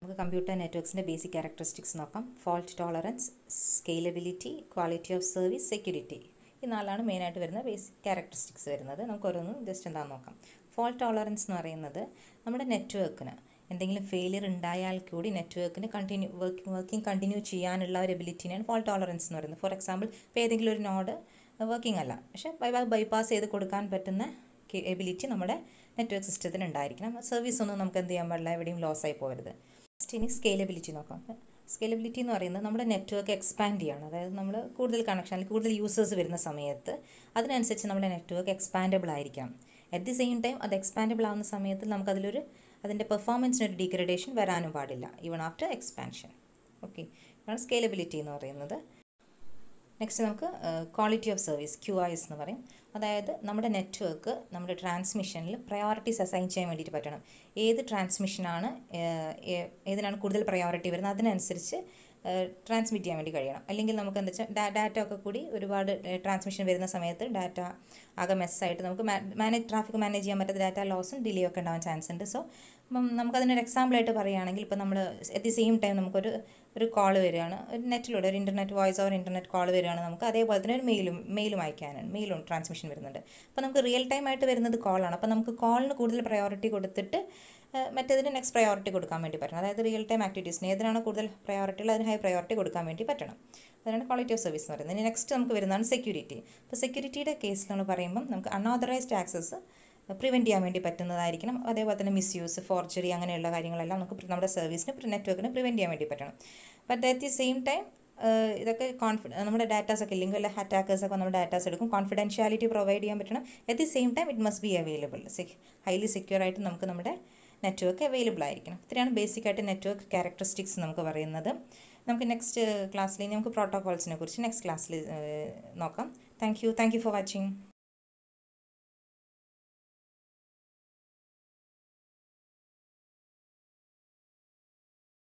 നമുക്ക് കമ്പ്യൂട്ടർ നെറ്റ്വർക്ക്സിൻ്റെ basic characteristics നോക്കാം. Fault tolerance, scalability, quality of service, security. ഈ നാലാണ് മെയിനായിട്ട് വരുന്ന ബേസിക് ക്യാരക്ടറിസ്റ്റിക്സ് വരുന്നത്. നമുക്ക് ഓരോന്നും ജസ്റ്റ് എന്താണെന്ന് നോക്കാം. ഫോൾട്ട് ടോളറൻസ് എന്ന് പറയുന്നത് നമ്മുടെ നെറ്റ്വർക്കിന് എന്തെങ്കിലും ഫെയിലിയർ ഉണ്ടായാൽ കൂടി നെറ്റ്വർക്കിന് വർക്കിംഗ് കണ്ടിന്യൂ ചെയ്യാനുള്ള ഒരു എബിലിറ്റിനെയാണ് ഫോൾട്ട് ടോളറൻസ് എന്ന് പറയുന്നത്. ഫോർ എക്സാമ്പിൾ, ഇപ്പോൾ ഏതെങ്കിലും ഒരു നോഡ് വർക്കിംഗ് അല്ല, പക്ഷേ ബൈപ്പാസ് ചെയ്ത് കൊടുക്കാൻ പറ്റുന്ന എബിലിറ്റി നമ്മുടെ നെറ്റ്വർക്ക് സിസ്റ്റത്തിന് ഉണ്ടായിരിക്കണം. സർവീസ് ഒന്നും നമുക്ക് എന്ത് ചെയ്യാൻ പാടില്ല, എവിടെയും ലോസ് ആയി പോകരുത്. നെക്സ്റ്റ് ഇനി സ്കെയിലബിലിറ്റി നോക്കാം. സ്കെയിലബിലിറ്റി എന്ന് പറയുന്നത് നമ്മുടെ നെറ്റ്വർക്ക് എക്സ്പാൻഡ് ചെയ്യണം. അതായത് നമ്മൾ കൂടുതൽ കണക്ഷൻ അല്ലെങ്കിൽ കൂടുതൽ യൂസേഴ്സ് വരുന്ന സമയത്ത് അതിനനുസരിച്ച് നമ്മുടെ നെറ്റ്വർക്ക് എക്സ്പാൻഡബിൾ ആയിരിക്കണം. അറ്റ് ദി സെയിം ടൈം അത് എക്സ്പാൻഡബിൾ ആവുന്ന സമയത്ത് അതിൻ്റെ പെർഫോമൻസിനൊരു ഡീഗ്രഡേഷൻ വരാനും പാടില്ല, ഈവൺ ആഫ്റ്റർ എക്സ്പാൻഷൻ. ഓക്കെ, ഇതാണ് സ്കെയിലബിലിറ്റി എന്ന് പറയുന്നത്. നെക്സ്റ്റ് നമുക്ക് ക്വാളിറ്റി ഓഫ് സർവീസ്, QoS എന്ന് പറയും. അതായത് നമ്മുടെ നെറ്റ്വർക്ക് നമ്മുടെ ട്രാൻസ്മിഷനിൽ പ്രയോറിറ്റീസ് അസൈൻ ചെയ്യാൻ വേണ്ടിയിട്ട് പറ്റണം. ഏത് ട്രാൻസ്മിഷനാണ് ഏതിനാണ് കൂടുതൽ പ്രയോറിറ്റി വരുന്നത് അതിനനുസരിച്ച് ട്രാൻസ്മിറ്റ് ചെയ്യാൻ വേണ്ടി കഴിയണം. അല്ലെങ്കിൽ നമുക്ക് എന്താ വെച്ചാൽ ഡാറ്റ ഒക്കെ കൂടി ഒരുപാട് ട്രാൻസ്മിഷൻ വരുന്ന സമയത്ത് ഡാറ്റ ആകെ മെസ്സായിട്ട് നമുക്ക് ട്രാഫിക് മാനേജ് ചെയ്യാൻ പറ്റാത്ത ഡാറ്റ ലോസും ഡിലേ ഒക്കെ ഉണ്ടാവാൻ ചാൻസ് ഉണ്ട്. സോ നമുക്കതിനൊരു എക്സാമ്പിളായിട്ട് പറയുകയാണെങ്കിൽ ഇപ്പോൾ നമ്മൾ അറ്റ് ദി സെയിം ടൈം നമുക്കൊരു കോൾ വരികയാണ്, ഒരു നെറ്റിലൂടെ ഒരു internet voice or internet call വരികയാണ്, നമുക്ക് അതേപോലെ തന്നെ ഒരു മെയിലും അയക്കാനാണ്, മെയിലും ട്രാൻസ്മിഷൻ വരുന്നുണ്ട്. അപ്പോൾ നമുക്ക് റിയൽ ടൈം ആയിട്ട് വരുന്നത് കോളാണ്. അപ്പോൾ നമുക്ക് കോളിന് കൂടുതൽ പ്രയോറിറ്റി കൊടുത്തിട്ട് മറ്റേതിന് നെക്സ്റ്റ് പ്രയോറിറ്റി കൊടുക്കാൻ വേണ്ടി പറ്റണം. അതായത് റിയൽ ടൈം ആക്ടിവിറ്റീസിന് ഏതിനാണ് കൂടുതൽ പ്രയോറിറ്റി ഉള്ളത് അതിന് ഹൈ പ്രയോറിറ്റി കൊടുക്കാൻ വേണ്ടി പറ്റണം. അതാണ് ക്വാളിറ്റി ഓഫ് സർവീസ് എന്ന് പറയുന്നത്. ഇനി നെക്സ്റ്റ് നമുക്ക് വരുന്നതാണ് സെക്യൂരിറ്റി. അപ്പോൾ സെക്യൂരിറ്റിയുടെ കേസിൽ നമ്മൾ പറയുമ്പം നമുക്ക് അൺഓതറൈസ്ഡ് ആക്സസ് പ്രിവെൻറ്റ് ചെയ്യാൻ വേണ്ടി പറ്റുന്നതായിരിക്കണം. അതേപോലെ തന്നെ മിസ്യൂസ്, ഫോർജറി അങ്ങനെയുള്ള കാര്യങ്ങളെല്ലാം നമുക്ക് നമ്മുടെ സർവീസിന് നെറ്റ്വർക്കിന് പ്രിവെൻറ്റ് ചെയ്യാൻ വേണ്ടി പറ്റണം. But at the same time ഇതൊക്കെ നമ്മുടെ ഡാറ്റാസൊക്കെ ഇല്ലെങ്കിൽ വല്ല അറ്റാക്കേഴ്സൊക്കെ നമ്മുടെ ഡാറ്റാസ് എടുക്കും, കോൺഫിഡൻഷ്യാലിറ്റി പ്രൊവൈഡ് ചെയ്യാൻ പറ്റണം. At the same time it must be available, highly secure ആയിട്ട് നമുക്ക് നമ്മുടെ നെറ്റ്വർക്ക് അവൈലബിൾ ആയിരിക്കണം. ഇത്രയാണ് ബേസിക്കായിട്ട് നെറ്റ്വർക്ക് ക്യാരക്ടറിസ്റ്റിക്സ് നമുക്ക് പറയുന്നത്. നമുക്ക് നെക്സ്റ്റ് ക്ലാസ്സിൽ നമുക്ക് പ്രോട്ടോകോൾസിനെ കുറിച്ച് നെക്സ്റ്റ് ക്ലാസ്സിൽ നോക്കാം. Thank you for watching.